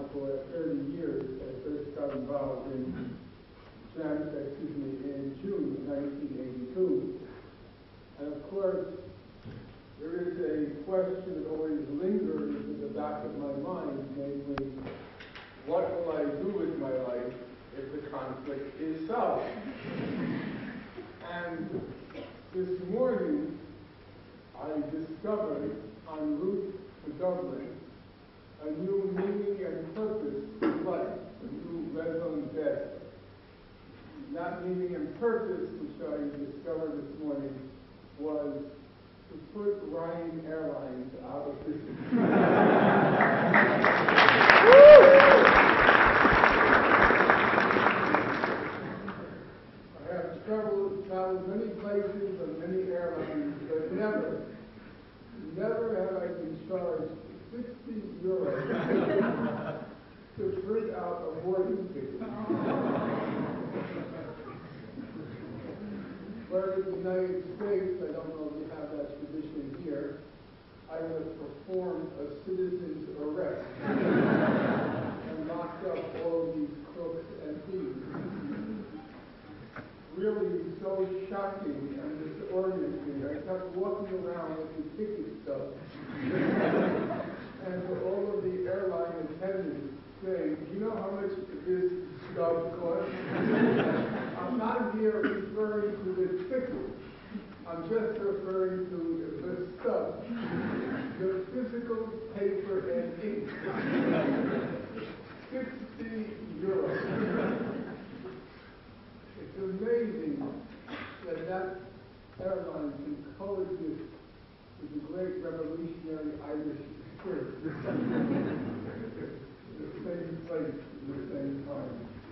for 30 years. I first got involved in June of 1982. And of course, there is a question that always lingers in the back of my mind, namely, what will I do with my life if the conflict is solved? And this morning, I discovered en route to Dublin a new meaning and purpose in life, a new raison d'etre. That meaning and purpose, which I discovered this morning, was to put Ryanair out of business. I have traveled many places on many airlines, but never have I been charged 60 euros to print out a boarding ticket. Whereas in the United States, I don't know if you have that tradition here, I would have performed a citizen's arrest and locked up all of these crooks and thieves. Really so shocking and disorienting. I kept walking around with the ticket stubs. And for all of the airline attendants saying, do you know how much this stub costs? I'm not here referring to the ticket. I'm just referring to the stub. The physical paper and ink. 60 euros. It's amazing that airline can coexist with the great revolutionary Irish spirit. The same place at the same time.